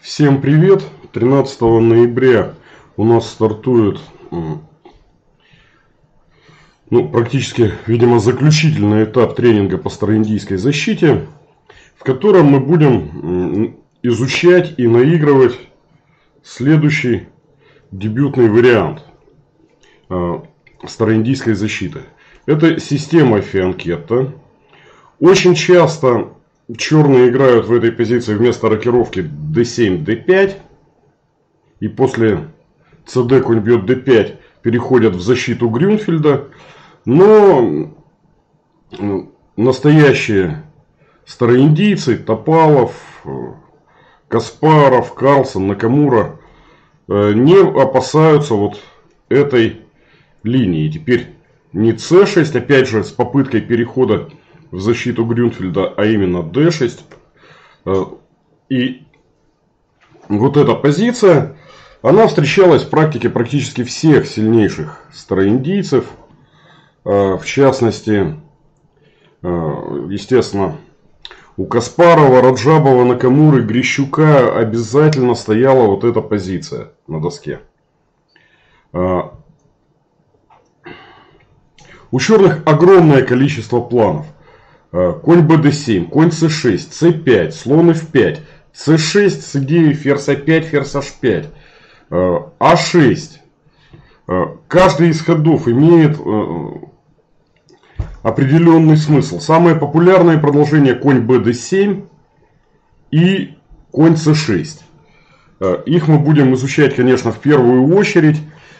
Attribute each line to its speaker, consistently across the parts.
Speaker 1: Всем привет! 13 ноября у нас стартует практически, видимо, заключительный этап тренинга по староиндийской защите, в котором мы будем изучать и наигрывать следующий дебютный вариант староиндийской защиты. Это система фианкетта. Очень часто черные играют в этой позиции вместо рокировки d7, d5. И после cd конь бьет d5 переходят в защиту Грюнфельда. Но настоящие староиндийцы, Топалов, Каспаров, Карлсон, Накамура не опасаются вот этой линии. Теперь не c6, опять же с попыткой перехода в защиту Грюнфельда, а именно d6. И вот эта позиция, она встречалась в практике практически всех сильнейших староиндийцев. В частности, естественно, у Каспарова, Раджабова, Накамуры, Грищука обязательно стояла вот эта позиция на доске. У черных огромное количество планов. Конь bd7, конь c6, c5, слон f5, c6 с идеей ферзь a5, ферзь h5, a6. Каждый из ходов имеет определенный смысл. Самые популярные продолжения конь bd7 и конь c6. Их мы будем изучать, конечно, в первую очередь.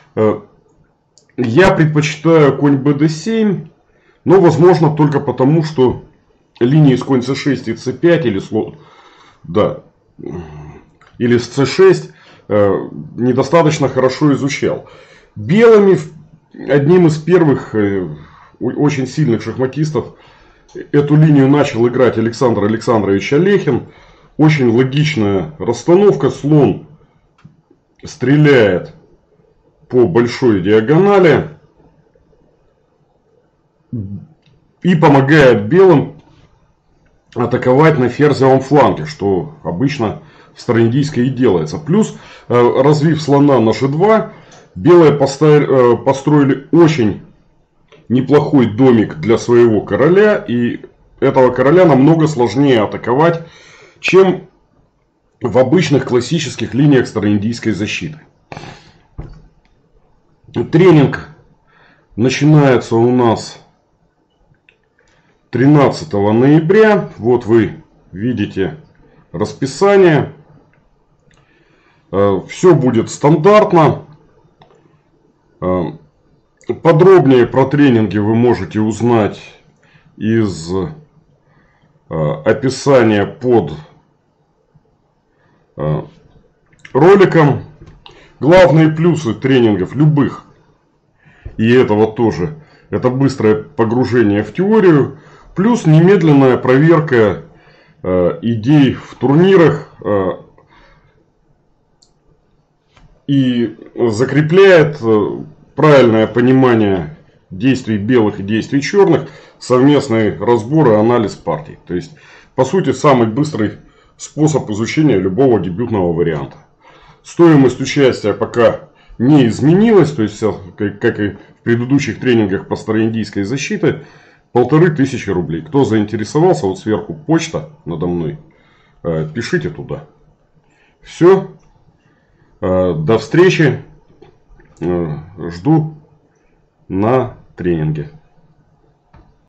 Speaker 1: Я предпочитаю конь bd7. Но возможно только потому, что линии с конь c6 и c5 или слон, или с c6 недостаточно хорошо изучал. Белыми одним из первых очень сильных шахматистов эту линию начал играть Александр Александрович Алехин. Очень логичная расстановка. Слон стреляет по большой диагонали и помогает белым атаковать на ферзевом фланге, что обычно в староиндийской и делается. Плюс, развив слона на g2, белые построили очень неплохой домик для своего короля. И этого короля намного сложнее атаковать, чем в обычных классических линиях староиндийской защиты. Тренинг начинается у нас 13 ноября. Вот вы видите расписание. Все будет стандартно. Подробнее про тренинги вы можете узнать из описания под роликом. Главные плюсы тренингов любых, и этого тоже, это быстрое погружение в теорию. Плюс немедленная проверка идей в турнирах и закрепляет правильное понимание действий белых и действий черных, совместный разбор и анализ партий. То есть, по сути, самый быстрый способ изучения любого дебютного варианта. Стоимость участия пока не изменилась, то есть, как и в предыдущих тренингах по староиндийской защите, 1500 рублей. Кто заинтересовался, вот сверху почта надо мной, пишите туда. Все, до встречи, жду на тренинге.